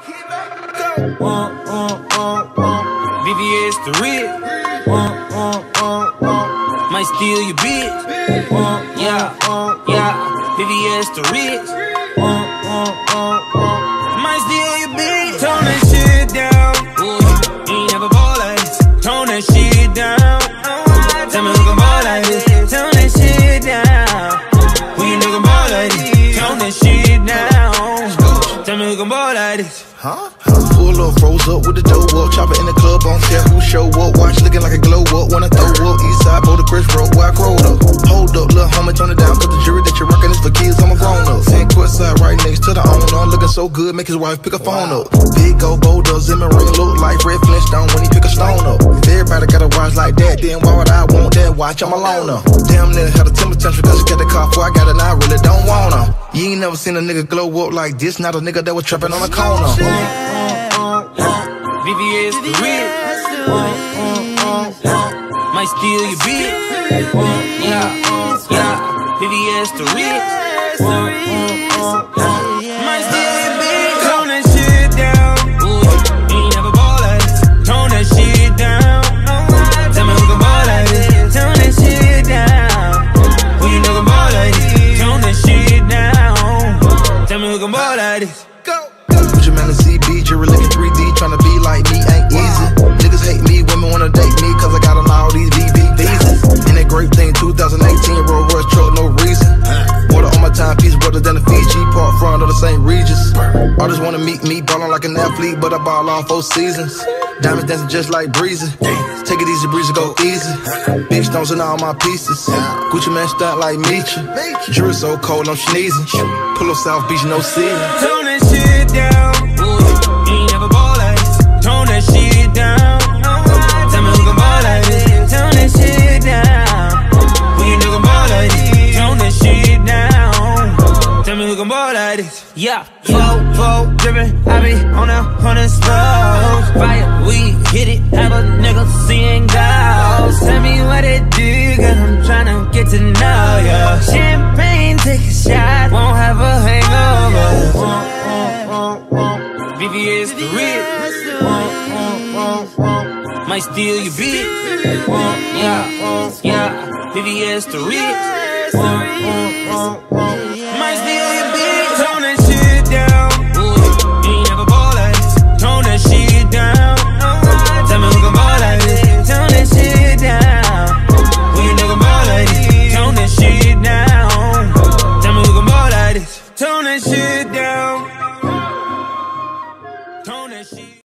VVS the real. Might steal your bitch. Yeah. VVS the rich. Might steal your bitch. Tone that shit down. Ain't never ball like this. Tone that shit down. Tell me who can ball like this. Tone that shit down. Who you nigga ball like this? Tone that shit down. Tell me who can ball like this. Pull up, froze up with the dough up. Chopper in the club, on care who show up. Watch looking like a glow up. Wanna throw up, east side, Boulder Chris Road, where I growed up. Hold up, little homie, turn it down, cause the jury that you're rockin' is for kids, I'm a grown up. And courtside right next to the owner. Looking so good, make his wife pick a phone up. Big old boulder, Zimmer ring, look like Red Flintstone when he pick a stone up. If everybody got a watch like that, then why would I want that watch? I'm a loner. Damn near had a temper tantrum cause you got the car before I got it, now I really don't want her. You ain't never seen a nigga glow up like this, not a nigga that was trapping on the corner. VVS the real. Might steal your bitch. Yeah. VVS the real. Might steal your bitch. Tone that shit down. Ain't never ball like this. Tone that shit down. Tell me who can ball like this. Tone that shit down. Who you know can ball like this? Tone that shit down. Tell me who can ball like this. Put your man in CB, jury looking 3D, tryna be like me ain't easy. Niggas hate me, women wanna date me, cause I got on all these VV visas. And that great thing, 2018, Rolls Royce truck, no reason. Water on my timepiece, brother than the Fiji, part front of the St. Regis. Artists wanna meet me, ballin' like an athlete, but I ball all 4 seasons. Diamonds dancing just like breezy. Take it easy, breezy, go easy. Big stones in all my pieces. Gucci man stunt like Meechie. Jury so cold, I'm sneezing. Pull up South Beach, no ceiling. Tone that shit down. Ain't never ball like this. Tone that shit down. Tell me who can ball like this. Tone that shit down. Who you know can ball like this? Tone that shit down. Tell me who can ball like this. Yeah. Flow, drippin', I be on the slow. Fire, we hit it, have a nigga seeing ghosts. Tell me what it do, cause I'm tryna get to know ya. Champagne, take a shot, won't have a hangover. VVS the real. Might steal your bitch. Yeah. VVS the real. Might steal your bitch. Tone that shit down. Ain't never ball like this. Tone that shit down. Tell me who can ball like this. Tone that shit down. Who you know can ball like this? Tone that shit down. Tell me who can ball like this. Tone that shit down. Tone that shit.